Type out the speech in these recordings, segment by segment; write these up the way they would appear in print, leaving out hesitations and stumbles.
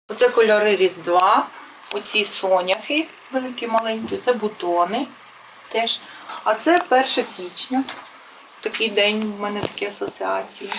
Оце кольори Різдва, оці соняхи великі-маленькі, це бутони теж. А це 1 січня, такий день, в мене такі асоціації.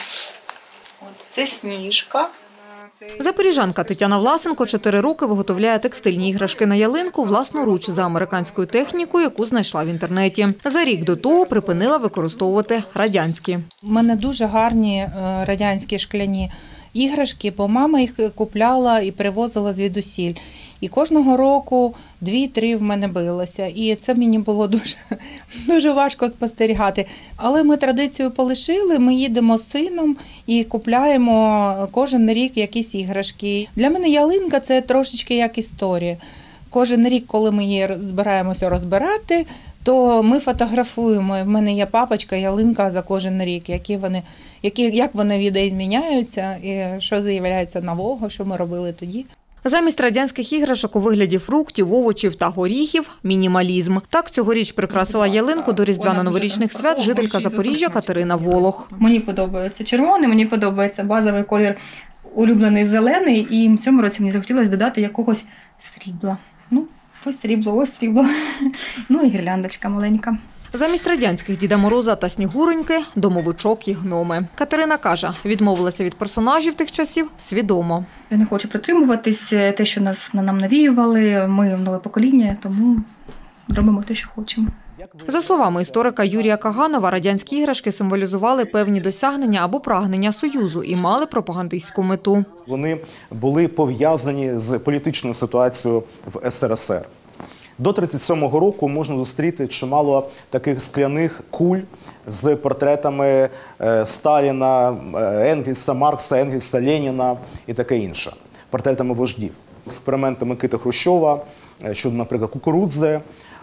Це сніжка. Запоріжанка Тетяна Власенко 4 роки виготовляє текстильні іграшки на ялинку власноруч за американською технікою, яку знайшла в інтернеті. За рік до того припинила використовувати радянські. У мене дуже гарні радянські шкляні іграшки, бо мама їх купляла і привозила звідусіль. І кожного року 2-3 в мене билося. І це мені було дуже важко спостерігати. Але ми традицію полишили, ми їдемо з сином і купляємо кожен рік якісь іграшки. Для мене ялинка – це трошечки як історія. Кожен рік, коли ми її збираємося розбирати, то ми фотографуємо. В мене є папочка, ялинка за кожен рік, як вони відміняються і що з'являється нового, що ми робили тоді. Замість радянських іграшок у вигляді фруктів, овочів та горіхів – мінімалізм. Так цьогоріч прикрасила ялинку до різдвяно-новорічних свят жителька Запоріжжя Катерина Волох. Мені подобається червоний, мені подобається базовий колір, улюблений зелений. І в цьому році мені захотілося додати якогось срібла. Ось срібло. Ну і гірляндочка маленька. Замість радянських Діда Мороза та Снігуроньки – домовичок і гноми. Катерина каже, відмовилася від персонажів тих часів свідомо. Я не хочу притримуватись те, що нам навіювали. Ми нове покоління, тому робимо те, що хочемо. За словами історика Юрія Каганова, радянські іграшки символізували певні досягнення або прагнення Союзу і мали пропагандистську мету. Вони були пов'язані з політичною ситуацією в СРСР. До 1937 року можна зустріти чимало таких скляних куль з портретами Сталіна, Енгельса, Маркса, Енгельса, Леніна і таке інше. Портретами вождів. Експерименти Микити Хрущова щодо, наприклад, кукурудзи,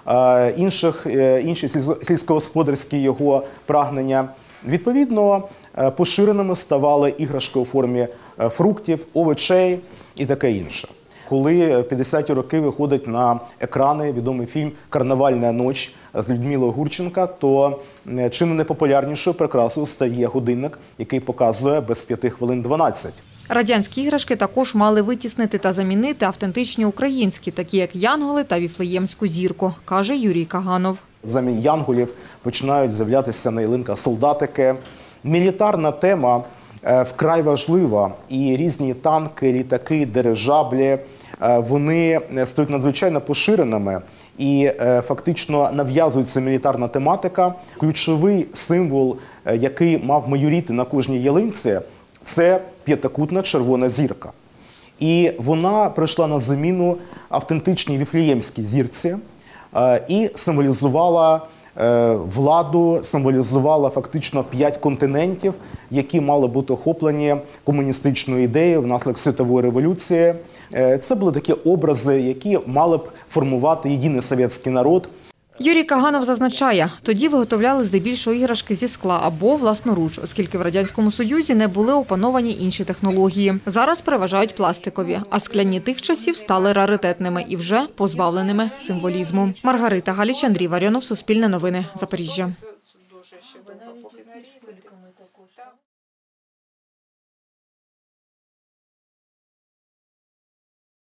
інші сільськогосподарські його прагнення. Відповідно, поширеними ставали іграшки у формі фруктів, овочей і таке інше. Коли в 50-ті роки виходить на екрани відомий фільм «Карнавальна ніч» з Людмилою Гурченко, то чи не найпопулярнішою прикрасою стає годинник, який показує без 5 хвилин 12. Радянські іграшки також мали витіснити та замінити автентичні українські, такі як янголи та віфлеємську зірку, каже Юрій Каганов. Замість янголів починають з'являтися на ялинках солдатики. Мілітарна тема вкрай важлива, і різні танки, літаки, дирижаблі, вони стають надзвичайно поширеними і фактично нав'язується мілітарна тематика. Ключовий символ, який мав майоріти на кожній ялинці, це п'ятикутна червона зірка. І вона прийшла на заміну автентичній віфлеємській зірці і символізувала владу, символізувала фактично 5 континентів, які мали бути охоплені комуністичною ідеєю внаслідок світової революції. Це були такі образи, які мали б формувати єдиний совєтський народ. Юрій Каганов зазначає, тоді виготовляли здебільшого іграшки зі скла або власноруч, оскільки в Радянському Союзі не були опановані інші технології. Зараз переважають пластикові, а скляні тих часів стали раритетними і вже позбавленими символізму. Маргарита Галіч, Андрій Варіонов, Суспільне новини, Запоріжжя.